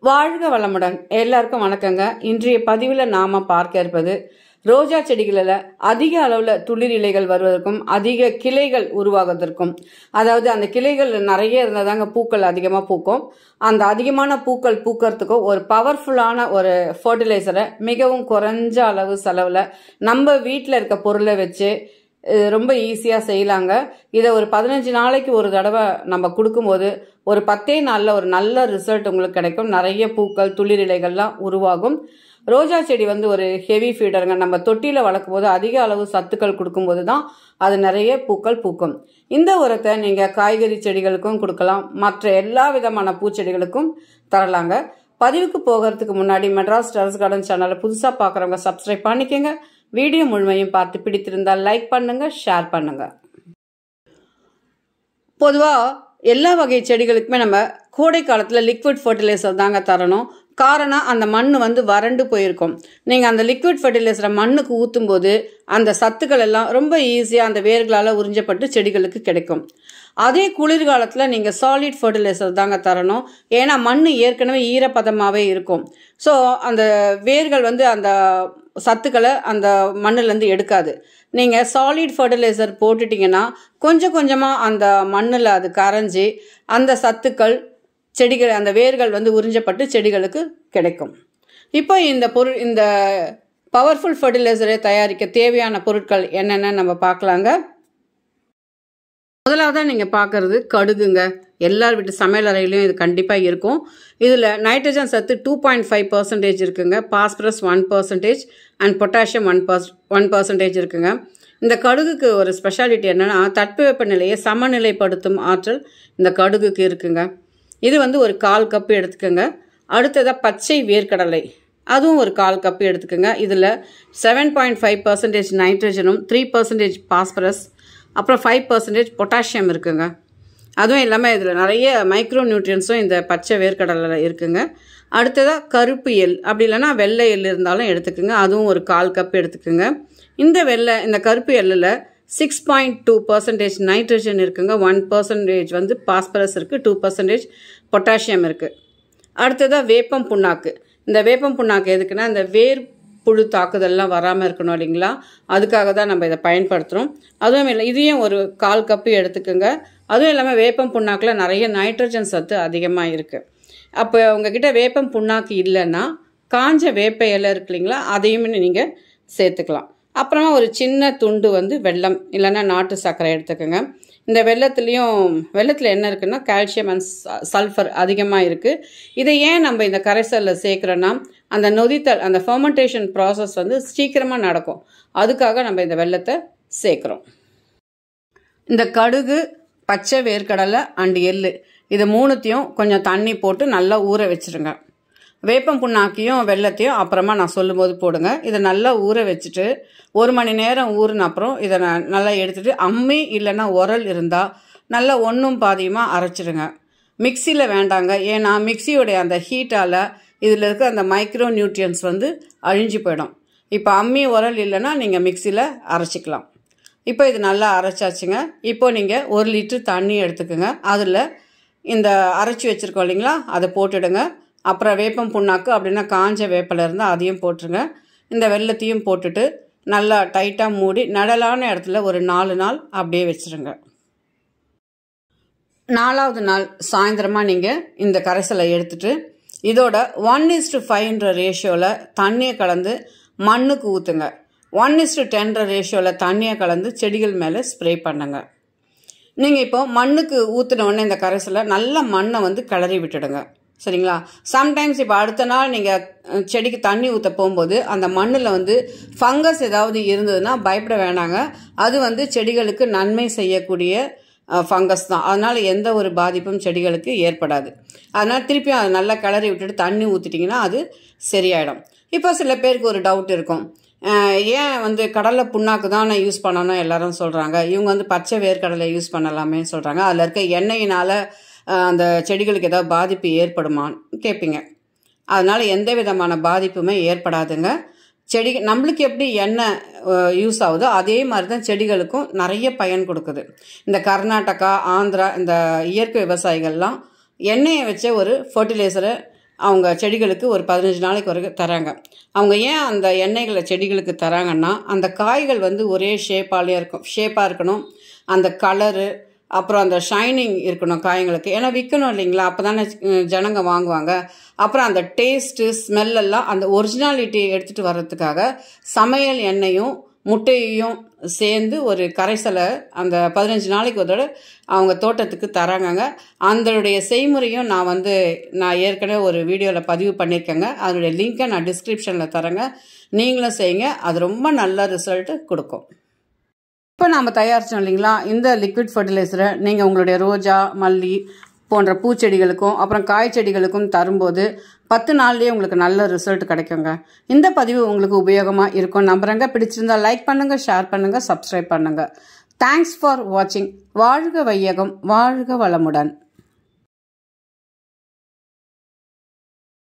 வாழ்க வளமுடன். எல்லாருக்கும் வணக்கங்க. இன்றைய பதிவில் நாம பார்க்க இருப்பது ரோஜா செடிகளில் அதிக அளவில் துளிர் இலைகள் வருவதற்கும் அதிக கிளைகள் உருவாகுவதற்கும், அதாவது அந்த கிளைகள் நிறைய இருந்தால் தாங்க பூக்கள் அதிகமாக பூக்கும். அந்த அதிகமான பூக்கள் பூக்கிறதுக்கும் ஒரு பவர்ஃபுல்லான ஒரு ஃபர்டிலைசரை மிகவும் குறைஞ்ச அளவு செலவில் நம்ம வீட்டில் இருக்க பொருளை வச்சு ரொம்ப ஈஸியாக செய்யலாங்க. இதை ஒரு 15 நாளைக்கு ஒரு தடவை நம்ம கொடுக்கும்போது ஒரு 10 நாளில் ஒரு நல்ல ரிசல்ட் உங்களுக்கு கிடைக்கும். நிறைய பூக்கள் துளிர் இலைகள்லாம் உருவாகும். ரோஜா செடி ஒரு ஹெவி ஃபீடருங்க. நம்ம தொட்டியில் வளர்க்கும் போது அதிக அளவு சத்துக்கள் கொடுக்கும்போது தான் அது நிறைய பூக்கள் பூக்கும். இந்த உரத்தை நீங்கள் காய்கறி செடிகளுக்கும் கொடுக்கலாம், மற்ற எல்லா விதமான பூச்செடிகளுக்கும் தரலாங்க. பதிவுக்கு போகிறதுக்கு முன்னாடி மெட்ராஸ் டெரஸ் கார்டன் சேனலை புதுசாக பார்க்குறவங்க சப்ஸ்கிரைப் பண்ணிக்கோங்க. வீடியோ முழுமையும் பார்த்து பிடித்திருந்தால் லைக் பண்ணுங்க, ஷேர் பண்ணுங்க. பொதுவாக எல்லா வகை செடிகளுக்குமே நம்ம கோடை காலத்தில் லிக்விட் ஃபர்டிலைசர் தாங்க தரணும். காரணம், அந்த மண் வறண்டு போயிருக்கும். நீங்கள் அந்த லிக்விட் ஃபர்டிலைசரை மண்ணுக்கு ஊற்றும் போது அந்த சத்துக்கள் எல்லாம் ரொம்ப ஈஸியாக அந்த வேர்களால் உறிஞ்சப்பட்டு செடிகளுக்கு கிடைக்கும். அதே குளிர்காலத்தில் நீங்கள் சாலிட் ஃபர்டிலைசர் தாங்க தரணும். ஏன்னா மண் ஏற்கனவே ஈரப்பதமாகவே இருக்கும். ஸோ அந்த வேர்கள் அந்த சத்துக்களை அந்த மண்ணிலேருந்து எடுக்காது. நீங்கள் சாலிட் ஃபர்டிலைசர் போட்டுட்டிங்கன்னா கொஞ்சம் கொஞ்சமாக அந்த மண்ணில் அது கரைஞ்சி அந்த சத்துக்கள் செடிகள் அந்த வேர்கள் உறிஞ்சப்பட்டு செடிகளுக்கு கிடைக்கும். இப்போ இந்த பவர்ஃபுல் ஃபர்டிலைசரை தயாரிக்க தேவையான பொருட்கள் என்னென்னு நம்ம பார்க்கலாங்க. முதலாவதாக நீங்கள் பார்க்குறது கடுகுங்க. எல்லார் வீட்டு சமையல் அறையிலையும் இது கண்டிப்பாக இருக்கும். இதில் நைட்ரஜன் சத்து 2.5% இருக்குங்க, பாஸ்பரஸ் 1% அண்ட் பொட்டாசியம் 1% இருக்குங்க. இந்த கடுகுக்கு ஒரு ஸ்பெஷாலிட்டி என்னென்னா, தட்பவெப்ப நிலையை சமநிலைப்படுத்தும் ஆற்றல் இந்த கடுகுக்கு இருக்குங்க. இது ஒரு 1/4 கப்பு எடுத்துக்கோங்க. அடுத்ததாக பச்சை வேர்க்கடலை, அதுவும் ஒரு 1/4 கப்பு எடுத்துக்கோங்க. இதில் 7.5% நைட்ரஜனும் 3% பாஸ்பரஸ் அப்புறம் 5% பொட்டாசியம் இருக்குங்க. அதுவும் இல்லாமல் இதில் நிறைய மைக்ரோ நியூட்ரியன்ஸும் இந்த பச்சை வேர்க்கடலில் இருக்குங்க. அடுத்ததாக கருப்பு எள், அப்படி இல்லைன்னா வெள்ளை எள் இருந்தாலும் எடுத்துக்கோங்க. அதுவும் ஒரு 1/4 கப்பு எடுத்துக்கோங்க. இந்த கருப்பு எள்ளில் 6.2% நைட்ரஜன் இருக்குங்க, 1% பாஸ்பரஸ் இருக்குது, 2% பொட்டாசியம் இருக்குது. அடுத்ததாக வேப்பம் புண்ணாக்கு. இந்த வேப்பம் புண்ணாக்கு எதுக்குன்னா, இந்த வேர் புழு தாக்குதல்லாம் வராமல் இருக்கணும் இல்லைங்களா, அதுக்காக தான் நம்ம இதை பயன்படுத்துகிறோம். அதுவும் இல்லை, இதையும் ஒரு 1/4 கப்பு எடுத்துக்கோங்க. அதுவும் இல்லாமல் வேப்பம் புண்ணாக்கில் நிறைய நைட்ரஜன் சத்து அதிகமாக இருக்குது. அப்போ உங்ககிட்ட வேப்பம் புண்ணாக்கு இல்லைன்னா காஞ்ச வேப்ப இலை இருக்கு இல்லைங்களா, அதையும் நீங்கள் சேர்த்துக்கலாம். அப்புறமா ஒரு சின்ன துண்டு வெல்லம் இல்லைன்னா நாட்டு சர்க்கரை எடுத்துக்கோங்க. இந்த வெள்ளத்தில் என்ன இருக்குன்னா, கால்சியம் அண்ட் சல்ஃபர் அதிகமாக இருக்குது. இதை ஏன் நம்ம இந்த கரைசலில் சேர்க்குறோன்னா, அந்த நொதித்தல் அந்த ஃபர்மெண்டேஷன் ப்ராசஸ் சீக்கிரமாக நடக்கும். அதுக்காக நம்ம இந்த வெல்லத்தை சேர்க்குறோம். இந்த கடுகு, பச்சை வேர்க்கடலை அண்ட் எள்ளு, இது மூணுத்தையும் கொஞ்சம் தண்ணி போட்டு நல்லா ஊற வச்சுருங்க. வேப்பம் புண்ணாக்கையும் வெல்லத்தையும் அப்புறமா நான் சொல்லும்போது போடுங்க. இதை நல்லா ஊற வச்சுட்டு 1 மணி நேரம் ஊறின அப்புறம் இதை நல்லா எடுத்துகிட்டு அம்மி இல்லைன்னா உரல் இருந்தால் நல்லா ஒன்றும் பாதியமாக அரைச்சிடுங்க. மிக்சியில் வேண்டாங்க. ஏன்னா மிக்சியோடைய அந்த ஹீட்டால் இதில் இருக்க அந்த மைக்ரோ நியூட்ரியன்ஸ் அழிஞ்சு போயிடும். இப்போ அம்மி உரல் இல்லைன்னா நீங்கள் மிக்சியில் அரைச்சிக்கலாம். இப்போ இது நல்லா அரைச்சாச்சுங்க. இப்போ நீங்கள் 1 லிட்டர் தண்ணி எடுத்துக்கோங்க. அதில் இந்த அரைச்சி வச்சுருக்கோம் இல்லைங்களா, அதை போட்டுடுங்க. அப்புறம் வேப்பம் புண்ணாக்கு அப்படின்னா காஞ்ச வேப்பில் இருந்தால் அதையும் போட்டுருங்க. இந்த வெல்லத்தையும் போட்டுட்டு நல்லா டைட்டாக மூடி நடலான இடத்துல ஒரு 4 நாள் அப்படியே வச்சுருங்க. 4வது நாள் சாயந்தரமாக நீங்கள் இந்த கரைசலை எடுத்துட்டு இதோட 1:5 ரேஷியோவில் தண்ணியை கலந்து மண்ணுக்கு ஊற்றுங்க. 1:10 ரேஷியோவில் தண்ணியை கலந்து செடிகள் மேலே ஸ்ப்ரே பண்ணுங்க. நீங்கள் இப்போ மண்ணுக்கு ஊற்றின உடனே இந்த கரைசலை நல்லா மண்ணை கிளறி விட்டுடுங்க. சரிங்களா? சம்டைம்ஸ் இப்போ அடுத்த நாள் நீங்கள் செடிக்கு தண்ணி ஊற்ற போகும்போது அந்த மண்ணில் ஃபங்கஸ் ஏதாவது இருந்ததுன்னா பயப்பட வேணாங்க. அது செடிகளுக்கு நன்மை செய்யக்கூடிய ஃபங்கஸ் தான். அதனால் எந்த ஒரு பாதிப்பும் செடிகளுக்கு ஏற்படாது. அதனால் திருப்பியும் அதை நல்லா கிளறி விட்டுட்டு தண்ணி ஊற்றிட்டிங்கன்னா அது சரியாயிடும். இப்போ சில பேருக்கு ஒரு டவுட் இருக்கும், ஏன் கடலை புண்ணாக்கு தான் நான் யூஸ் பண்ணணும் எல்லாரும் சொல்கிறாங்க, இவங்க பச்சை வேர்க்கடலை யூஸ் பண்ணலாமே சொல்கிறாங்க, அதில் இருக்க எண்ணெயினால் அந்த செடிகளுக்கு ஏதாவது பாதிப்பு ஏற்படுமான்னு கேட்பீங்க. அதனால் எந்த விதமான பாதிப்புமே ஏற்படாதுங்க. நம்மளுக்கு எப்படி எண்ணெய் யூஸ் ஆகுதோ அதே மாதிரி தான் செடிகளுக்கும் நிறைய பயன் கொடுக்குது. இந்த கர்நாடகா, ஆந்திரா இந்த இயற்கை விவசாயிகள்லாம் எண்ணெயை வச்ச ஒரு ஃபர்டிலைசரை அவங்க செடிகளுக்கு ஒரு 15 நாளைக்கு வரைக்கும் தராங்க. அவங்க ஏன் அந்த எண்ணெய்களை செடிகளுக்கு தராங்கன்னா, அந்த காய்கள் வந்து ஒரே ஷேப்பாக இருக்கணும், அந்த கலரு அப்புறம் அந்த ஷைனிங் இருக்கணும் காய்களுக்கு. ஏன்னா விற்கணும் இல்லைங்களா, அப்போ தானே ஜனங்க வாங்குவாங்க. அப்புறம் அந்த டேஸ்ட்டு ஸ்மெல்லெல்லாம் அந்த ஒரிஜினாலிட்டி எடுத்துகிட்டு வர்றதுக்காக சமையல் எண்ணெயும் முட்டையையும் சேர்ந்து ஒரு கரைசலை அந்த 15 நாளைக்கு ஒரு தடவை அவங்க தோட்டத்துக்கு தராங்கங்க. அதனுடைய செய்முறையும் நான் ஏற்கனவே ஒரு வீடியோவில் பதிவு பண்ணியிருக்கேங்க. அதனுடைய லிங்க்கை நான் டிஸ்கிரிப்ஷனில் தரேங்க, நீங்களும் செய்யுங்க. அது ரொம்ப நல்ல ரிசல்ட்டு கொடுக்கும். இப்போ நாம் தயாரித்தோம் இல்லைங்களா, இந்த லிக்விட் ஃபர்டிலைசரை நீங்கள் உங்களுடைய ரோஜா, மல்லி போன்ற பூச்செடிகளுக்கும் அப்புறம் காய்ச்செடிகளுக்கும் தரும்போது 10 நாள்லேயே உங்களுக்கு நல்ல ரிசல்ட் கிடைக்குங்க. இந்த பதிவு உங்களுக்கு உபயோகமாக இருக்கும் நம்புறேங்க. பிடிச்சிருந்தா லைக் பண்ணுங்கள், ஷேர் பண்ணுங்கள், சப்ஸ்கிரைப் பண்ணுங்கள். தேங்க்ஸ் ஃபார் வாட்சிங். வாழ்க வையகம், வாழ்க வளமுடன்.